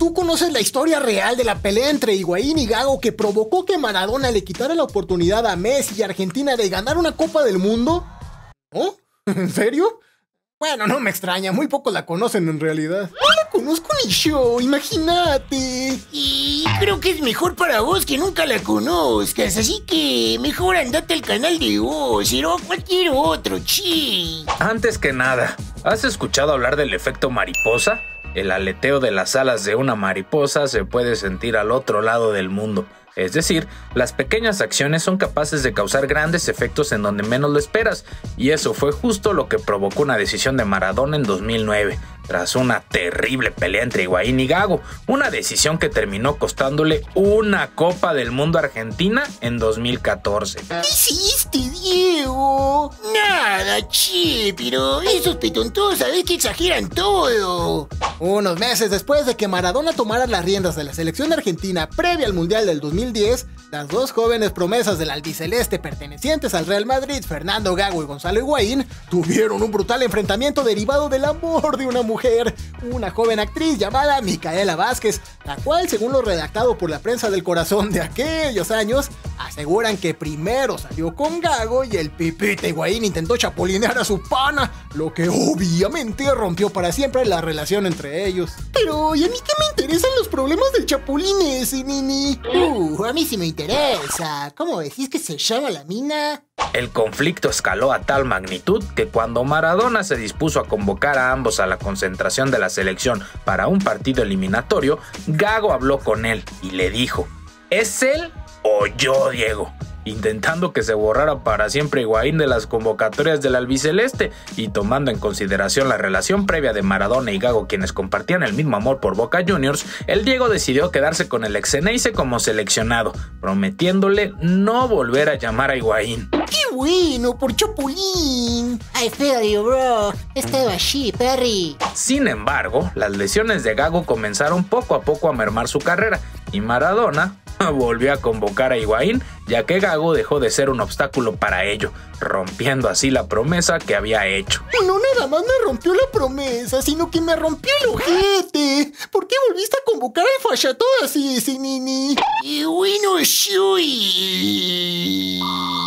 ¿tú conoces la historia real de la pelea entre Higuaín y Gago que provocó que Maradona le quitara la oportunidad a Messi y Argentina de ganar una Copa del Mundo? ¿Oh? ¿En serio? Bueno, no me extraña, muy pocos la conocen en realidad. No la conozco ni yo, imagínate. Y creo que es mejor para vos que nunca la conozcas, así que mejor andate al canal de vos, o cualquier otro, chi. Antes que nada, ¿has escuchado hablar del efecto mariposa? El aleteo de las alas de una mariposa se puede sentir al otro lado del mundo. Es decir, las pequeñas acciones son capaces de causar grandes efectos en donde menos lo esperas, y eso fue justo lo que provocó una decisión de Maradona en 2009, tras una terrible pelea entre Higuaín y Gago, una decisión que terminó costándole una Copa del Mundo a Argentina en 2014. ¿Qué hiciste, Diego? Nada, che, pero esos petontos sabés que exageran todo. Unos meses después de que Maradona tomara las riendas de la selección argentina previa al Mundial del 2010, las dos jóvenes promesas del albiceleste pertenecientes al Real Madrid, Fernando Gago y Gonzalo Higuaín, tuvieron un brutal enfrentamiento derivado del amor de una mujer, una joven actriz llamada Micaela Vázquez, la cual, según lo redactado por la prensa del corazón de aquellos años, aseguran que primero salió con Gago y el Pipita Higuaín intentó chapulinear a su pana, lo que obviamente rompió para siempre la relación entre ellos. Pero, ¿y a mí qué me interesan los problemas del chapulín ese, Nini? A mí sí me interesa. ¿Cómo decís que se llama la mina? El conflicto escaló a tal magnitud que cuando Maradona se dispuso a convocar a ambos a la concentración de la selección para un partido eliminatorio, Gago habló con él y le dijo: ¿es él o yo, Diego? Intentando que se borrara para siempre Higuaín de las convocatorias del albiceleste, y tomando en consideración la relación previa de Maradona y Gago, quienes compartían el mismo amor por Boca Juniors, el Diego decidió quedarse con el Exeneize como seleccionado, prometiéndole no volver a llamar a Higuaín. ¡Qué bueno por Chapulín! I feel you, bro. Estaba allí, Perry. Sin embargo, las lesiones de Gago comenzaron poco a poco a mermar su carrera, y Maradona volvió a convocar a Higuaín, ya que Gago dejó de ser un obstáculo para ello, rompiendo así la promesa que había hecho. No nada más me rompió la promesa, sino que me rompió el ojete. ¿Por qué volviste a convocar al fachatón así, ese Nini? Y bueno, soy...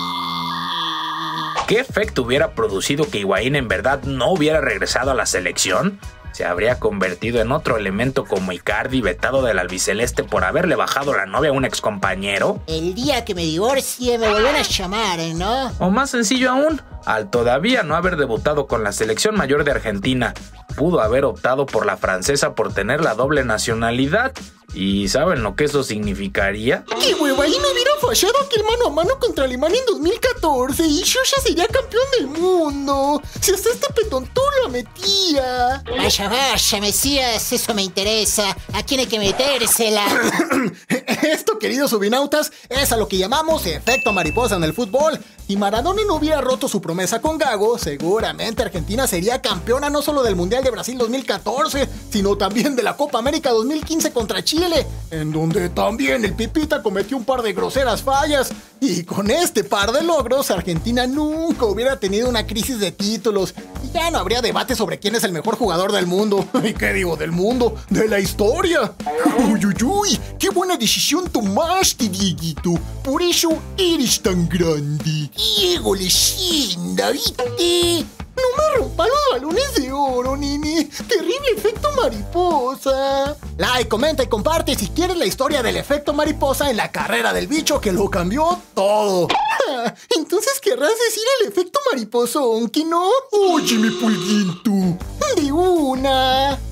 ¿Qué efecto hubiera producido que Higuaín en verdad no hubiera regresado a la selección? ¿Se habría convertido en otro elemento como Icardi, vetado del albiceleste por haberle bajado la novia a un excompañero? El día que me divorcie me vuelven a llamar, ¿no? O más sencillo aún, al todavía no haber debutado con la selección mayor de Argentina, pudo haber optado por la francesa por tener la doble nacionalidad. ¿Y saben lo que eso significaría? Que Higuaín hubiera fallado aquel mano a mano contra Alemania en 2014 y yo ya sería campeón del mundo. Si hasta este petón tú lo metía. Vaya, Mesías, eso me interesa. ¿A quién hay que metérsela? Esto, queridos subinautas, es a lo que llamamos efecto mariposa en el fútbol. Si Maradona no hubiera roto su promesa con Gago, seguramente Argentina sería campeona no solo del Mundial de Brasil 2014, sino también de la Copa América 2015 contra Chile, en donde también el Pipita cometió un par de groseras fallas. Y con este par de logros, Argentina nunca hubiera tenido una crisis de títulos y ya no habría debate sobre quién es el mejor jugador del mundo. ¿Y qué digo del mundo? ¡De la historia! ¡Uy! ¡Qué buena decisión tomaste, Dieguito! Por eso eres tan grande. Diego, leyenda, ¿viste? No me rompa los balones de oro, Nini. Terrible efecto mariposa. Like, comenta y comparte si quieres la historia del efecto mariposa en la carrera del bicho que lo cambió todo. Entonces querrás decir el efecto mariposón, ¿que no? Oye, mi pulguito. De una.